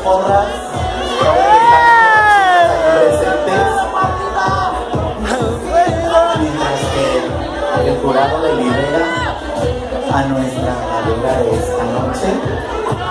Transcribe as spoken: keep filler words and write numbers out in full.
porras presentes, mientras que el jurado delibera a nuestra ganadora de esta noche.